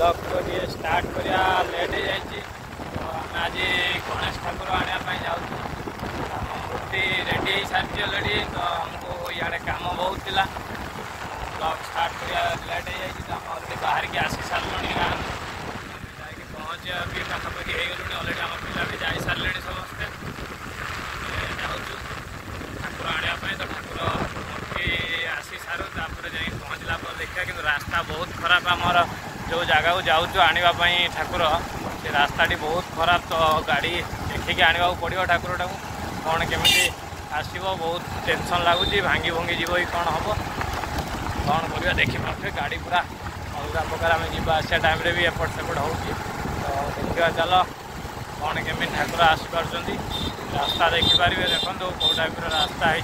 Blog को ये start करिया लेट हो जाए। तो आम आज गणेश ठाकुर आने जाऊँ मूर्ति रेडी हो सारी अलरेडी। तो आमको इे कम बहुत था ब्लॉग स्टार्ट करिया लेट हो जाए। तो आम अलरेडी बाहर की आसी सारे गाँव जाकि पहुँचे भी पाखापाखि हो गलुँ अलरेडी आम पिला भी जा सारे समस्ते जाऊँ ठाकुर आने। तो ठाकुर मूर्ति आसी सारू जा पहुँचला पर देखा कि रास्ता बहुत खराब आमर जो जगह को जाऊँ आने ठाकुर से रास्ताटी बहुत खराब। तो गाड़ी देखिकी आने पड़ो ठाकुर टाक कौन केमी आसो बहुत टेंशन लगुच भांगी भंगी जीव कौन हम कौन कर देखिए गाड़ी पूरा अलग प्रकार आम जावास टाइम भी एपट सेपट हो। तो देखा चल कौन केमी ठाकुर आसपार रास्ता देखिपारे देखो कौ टाइप रास्ता है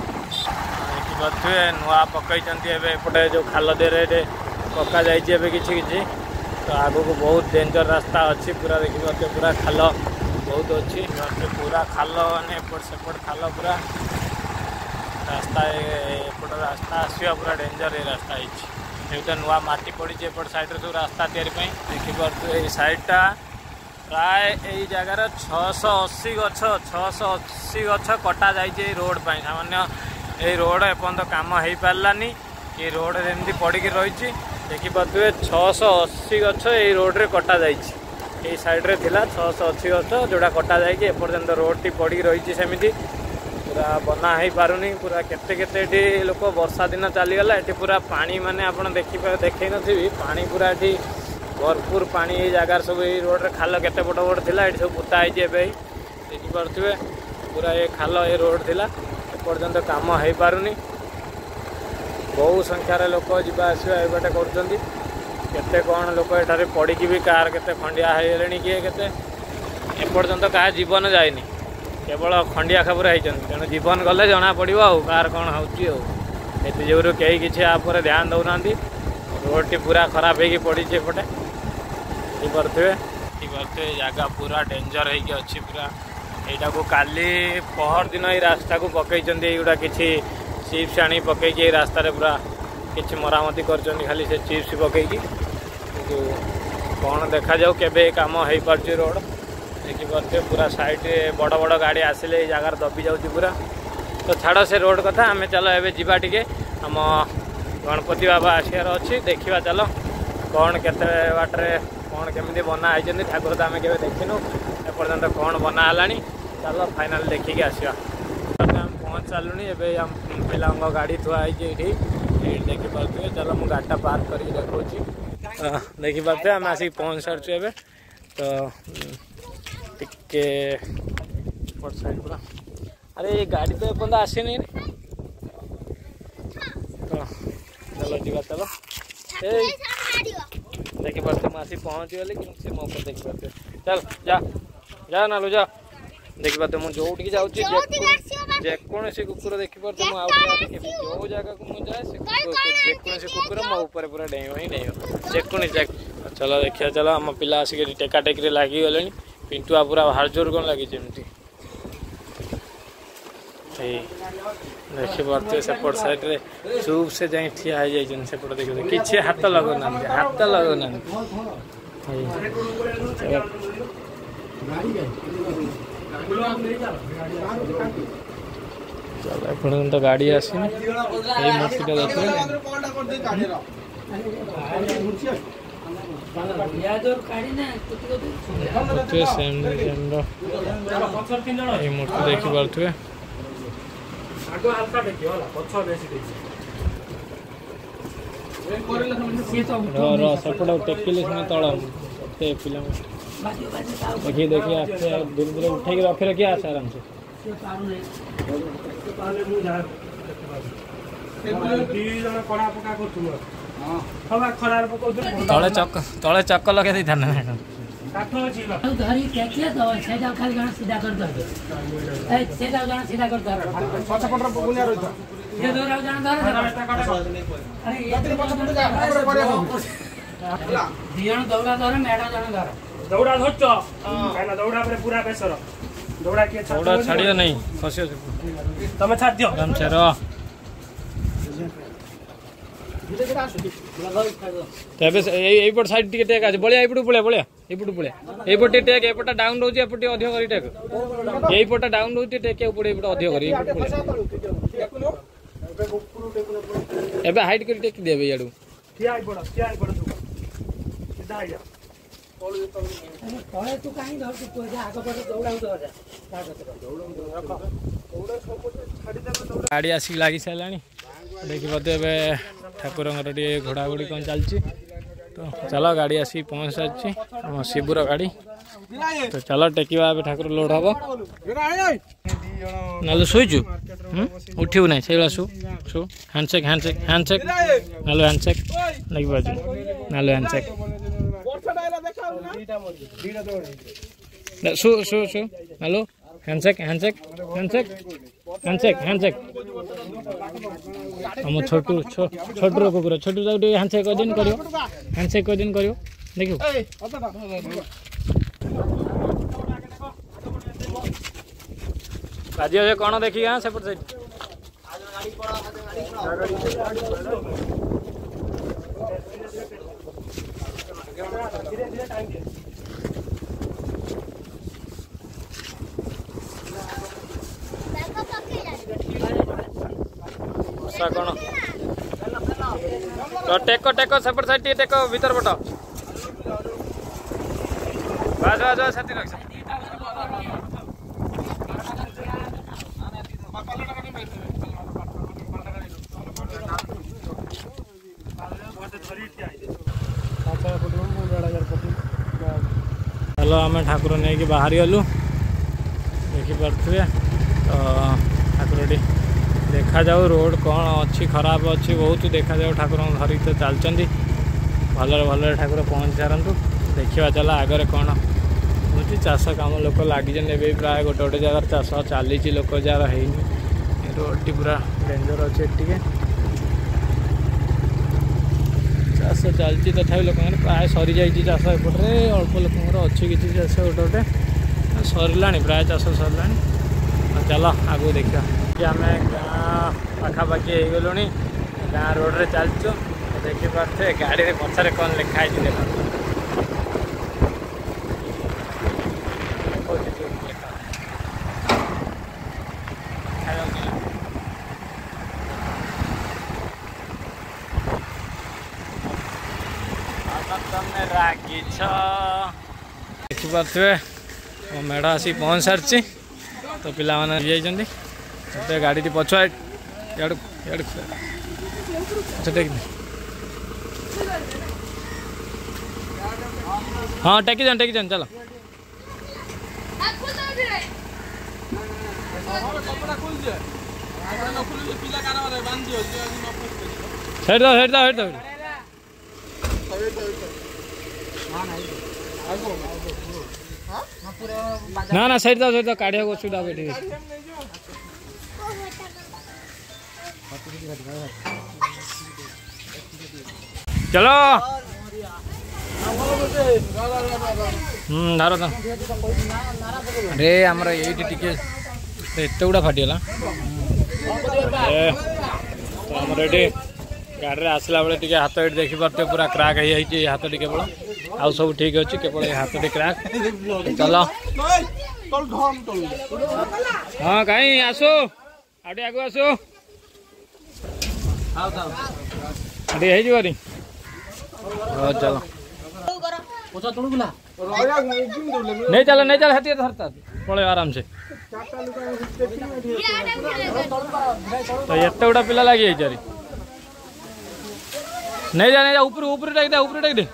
देखिए नुआ पकई एपटे जो खाल देरे पका जाए किसी तो आगो को बहुत डेंजर रास्ता अच्छी पूरा देखिए पूरा खाल बहुत अच्छी पूरा खाल मैंने एपट सेपट खाल पूरा रास्ता एपट रास्ता आसवा पूरा डेंजर ये रास्ता है। तो नुआ माटी पड़ी एपट साइड सब रास्ता तैयारी देखिए ये साइडटा प्राय यही जगार 680 गछ 680 गछ कटा जाए रोड पर सामान्य ये रोड एपर्त कम हो पारानी ये रोड एमती पड़ी रही देखिए 680 गछ ये रोड रे कटा जाए साइड्रे थिला 680 गछ जोड़ा कटा जाए एपर्तंत रोड टी पड़ी रही सेमती पूरा बना हो पारुनी पूरा केते केते लोक वर्षा दिन चलीगला ये पूरा पानी माने आप देखी नी पानी पूरा ये भरपूर पानी ये जगार सब ये रोड रे खाल केते बड़ बड़ थिला ये सब पुता है देखिपे पूरा ये खाल ये रोड थिला एपर्तंत काम हो पारुनी बहु संख्यार लोक जावा आसवा एबाटे करते कौन लोक एठारे पड़ी भी कार के खंडिया होगले किए के एपर्तंत क्या जीवन जाएनि केवल खंडिया खबर होती तेणु जीवन गले जना पड़ो कार कौन हो कहीं किसी आप ध्यान दौना रोड टी पूरा खराब हो पड़ी एपटे देखिपे जगह पूरा डेंजर हो अच्छी पूरा यहाँ को काली पहर दिन ये रास्ता को पकई युवा किसी चिप्स आनी पकईकि रास्तार पूरा किसी मरामती कर खाली से चिप्स पकईकि कौन देखा जाऊ केबे काम हो पार्छ रोड देखिए पूरा साइड बड़ बड़ गाड़ी आसिले जगार दबी जाऊँगी पूरा। तो छाड़ से रोड कथा आम चलो एवं जीवा टिके आम गणपति बाबा आसार अच्छी देखा चलो कौन केते बाटे कौन केमी बना है ठाकुर तो आम के देखिनु एपर्तंत कौन बनाला चलो फाइनाल देखिकी आसवा। आम पहुँच सारूँ एवं पिला गाड़ी थुआई देखिपे चलो मुझे गाड़ीटा पार्क कर देखिपे आम आसिक पहुँच सारी एवं तो टिके साइड पूरा अरे ये गाड़ी तो एपर्तंत आसनी तो चलो जीवा चलो देखिपे मुझे पहुँची गली कि मो देखिपे चल जा जा नालू जा देखिपे मुझे जोटिक जाऊँगी जेकोसी कुकुर देखिपे जो जगह को मुझे जेकोसी कुकुर मो ऊपर पूरा डेव ही डेव जेकोसी चलो देखिए चलो आम पिला आसिक टेका टेक्री लगिगले पिंटुआ पूरा बाहर जोर कौन लगी देखिए सेपट साइड रे चुप से जाए ठिया हो जाए सेपट देखिए किसी हाथ लगना हाथ लगना चलो एपर्तंत तो गाड़ी आसनी मूर्तिटा देखिए सेम मूर्ति देखिपे सेपट टेकिले तल पिला देखिए देखिए आस्ते धीरे धीरे उठे रखी रखी आस आराम से तले चक लगे था ना दौड़ा धरच दौड़ा पूरा प्रेसर दौड़ा किए छाड़ियो नहीं खसियो तमे छाड़ दियो आराम से रह तेबे एपट साइड टिके टेक आज बलिया एपटू पळिया बलिया एपटू पळिया एपट टेक एपटा डाउन रहउची एपट अधिक करी टेक एपटा डाउन रहउची टेक ऊपर एपट अधिक करी एबे हाइट करी टेक देबे याडू ठिया आई पड़ सीधा आ जा तू काई धर तू जा आगे पड़ दौड़ा जा गाड़ी आसिक लगी साराणी देखिए ठाकुर घोड़ा घोड़ी कौन चलती तो चलो गाड़ी आसिक पहुँच सारी आम शिवुर गाड़ी तो चलो टेकिवा ठाकुर लोड हम ना शुचु उठू ना से शु शु हैंडसेक हैंडसेक हैंडसेक नालो हैंडसेक लगे बाजू नालो हैंडसेक शु शु शु नालो हैंडसेक हैंडसेक हैंडसेक हैंडसेक हैंडसेक हम छोटू छोटू कुकुर छोटू जाऊ हैंडसेक दिन करियो हैंडसेक कोई दिन करियो देखियो राजी हो कौन देखी हाँ सेपट साइड कौन तो टेको टेको सेपट साइड टेको भीतर पट बस बस बस साथी रख चलो आम ठाकुर नहीं बाहरी गलु देखिपे तो ठाकुर देखा जाऊ रोड कौन अच्छी खराब अच्छी बहुत देखा जाऊ ठाकुर धरिक तो चलती भलरे भलरे ठाकुर पहुँच सारतु देखा चला आगे कौन हो चाष कम लोक लगी प्राय गोटे गोटे जगार चाष चली लोक जार है रोड टी पूरा डेंजर अच्छे टे चाष चलती तथा लोक मैंने प्राय सरी जाइए चाष एपटे अल्प लोक अच्छी किसी चाष गोटे गोटे सरला प्राय चाष सरला चल आगू देखा आम गाँ पाखापाखि हो गलु गाँ रोड रे चलचु देखिपे गाड़ी रे पछरे कौन लिखाई देख देखिपे मो मेढ़ आसी पहुँच सारी तो पिला मैंने तो गाड़ी टी पछुआ हाँ टेकी जान चलो हेड दो ना सैड दो काढ़िया को सुविधा बैठी चलो धार अरे आमर ये एत गुड़ा फाटीगला आमर ये गाड़ी में आसला बेले टे हाथ ये देखिपे पूरा क्राक हो हाथ टी केवल आउ सब ठीक अच्छे केवल हाथ टी क्राक चलो हाँ कहीं आसो आगे आगु आसो चलो नहीं चल हाथी धरता पड़े आराम से तो एत गुड़ा पिला लगी नहीं जा ऊपर टेक दे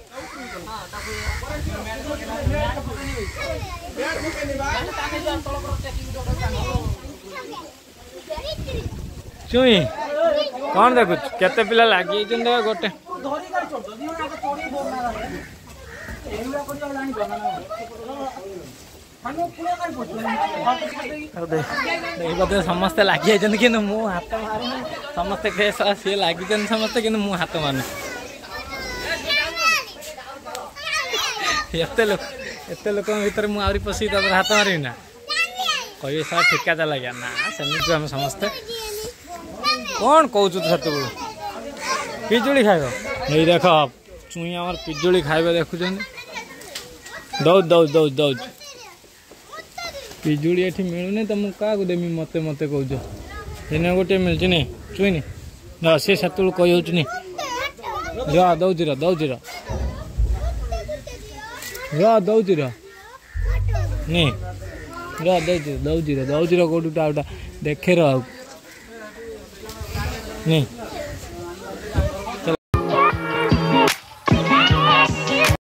चुई कौन देखु केते पिला लगी गोटे समस्ते लगी कि मु हाथ मारे समस्ते केस सी लगी समस्ते कि मु हाथ मारे एत लोक भर मुझे पशि हाथ मारि ना कह सर ठिका चला गया ना सेमती आम समस्ते कौन कौच सत पिजुली खाइब ये देख चुई आम पिजुली खाइबे देखुं दौड़ दौड़ दौड़ दौड़ पिजुली ये मिलूनी तो मुझे क्या देमी मत मत कौच एने गोटे मिलची नहीं चुईनी सी से कही दौची दौची दौची नहीं दौची दौची कौटा देखे नहीं